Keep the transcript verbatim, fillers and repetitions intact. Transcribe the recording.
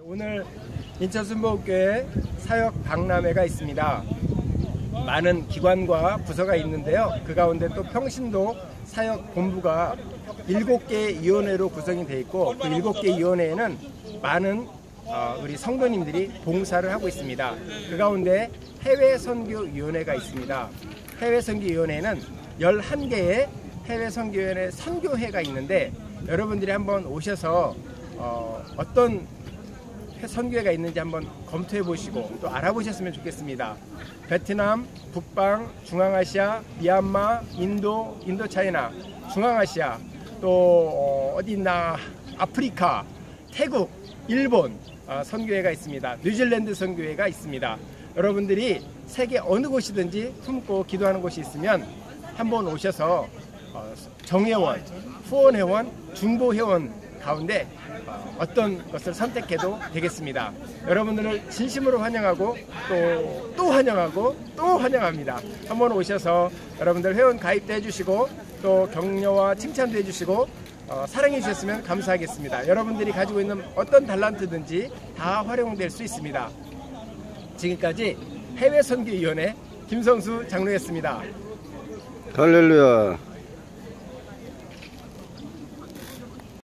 오늘 인천순복음교회 사역 박람회가 있습니다. 많은 기관과 부서가 있는데요. 그 가운데 또 평신도 사역 본부가 일곱 개 위원회로 구성이 되어 있고, 그 일곱 개 위원회에는 많은 어, 우리 성도님들이 봉사를 하고 있습니다. 그 가운데 해외선교위원회가 있습니다. 해외선교위원회는 열한 개의 해외선교위원회 선교회가 있는데, 여러분들이 한번 오셔서 어, 어떤 선교회가 있는지 한번 검토해 보시고 또 알아보셨으면 좋겠습니다. 베트남, 북방, 중앙아시아, 미얀마, 인도, 인도차이나, 중앙아시아, 또 어, 어디 있나, 아프리카, 태국, 일본 어, 선교회가 있습니다. 뉴질랜드 선교회가 있습니다. 여러분들이 세계 어느 곳이든지 품고 기도하는 곳이 있으면 한번 오셔서 어, 정회원, 후원회원, 중보회원 가운데 어떤 것을 선택해도 되겠습니다. 여러분들을 진심으로 환영하고 또, 또 환영하고 또 환영합니다. 한번 오셔서 여러분들 회원 가입도 해주시고 또 격려와 칭찬도 해주시고 어, 사랑해 주셨으면 감사하겠습니다. 여러분들이 가지고 있는 어떤 달란트든지 다 활용될 수 있습니다. 지금까지 해외선교위원회 김성수 장로였습니다. 할렐루야.